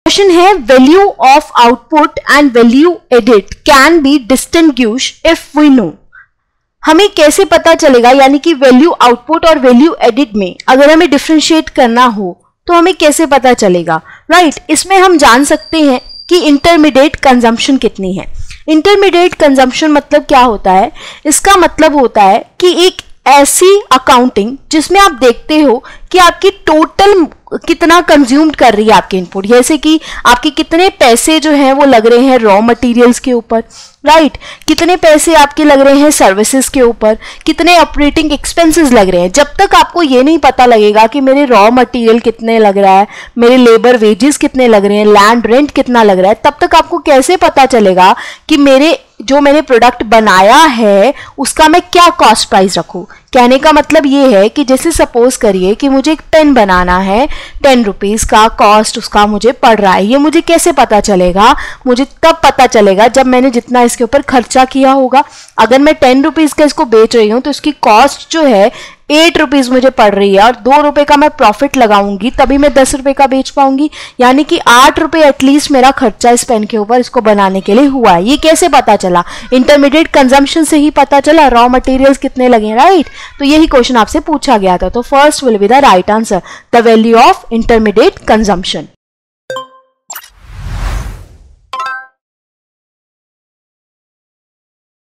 Question है value of output and value edit can be distinguished if we know. हमें कैसे पता चलेगा, यानी कि वैल्यू आउटपुट और वैल्यू एडिट में अगर हमें डिफरेंशिएट करना हो तो हमें कैसे पता चलेगा, राइट। इसमें हम जान सकते हैं कि इंटरमीडिएट कंजम्पशन कितनी है। इंटरमीडिएट कंजम्पशन मतलब क्या होता है, इसका मतलब होता है कि एक ऐसी अकाउंटिंग जिसमें आप देखते हो कि आपकी टोटल कितना कंज्यूम्ड कर रही है आपके इनपुट, जैसे कि आपके कितने पैसे जो हैं वो लग रहे हैं रॉ मटेरियल्स के ऊपर, राइट, कितने पैसे आपके लग रहे हैं सर्विसेज के ऊपर, कितने ऑपरेटिंग एक्सपेंसेस लग रहे हैं। जब तक आपको ये नहीं पता लगेगा कि मेरे रॉ मटेरियल कितने लग रहा है, मेरे लेबर वेजेस कितने लग रहे हैं, लैंड रेंट कितना लग रहा है, तब तक आपको कैसे पता चलेगा कि मैंने प्रोडक्ट बनाया है उसका मैं क्या कॉस्ट प्राइस रखूं। कहने का मतलब ये है कि जैसे सपोज करिए कि मुझे एक पेन बनाना है, 10 रुपीज का कॉस्ट उसका मुझे पड़ रहा है। ये मुझे कैसे पता चलेगा, मुझे तब पता चलेगा जब मैंने जितना इसके ऊपर खर्चा किया होगा। अगर मैं 10 रुपीज का इसको बेच रही हूँ तो इसकी कॉस्ट जो है 8 रुपीज मुझे पड़ रही है और 2 रुपए का मैं प्रॉफिट लगाऊंगी तभी मैं 10 रुपए का बेच पाऊंगी, यानी कि 8 रुपए एटलीस्ट मेरा खर्चा इस पेन के ऊपर इसको बनाने के लिए हुआ है। ये कैसे पता चला, इंटरमीडिएट कंजम्पशन से ही पता चला, रॉ मटेरियल्स कितने लगे, राइट। तो यही क्वेश्चन आपसे पूछा गया था। तो first will be the right answer, the value of intermediate consumption.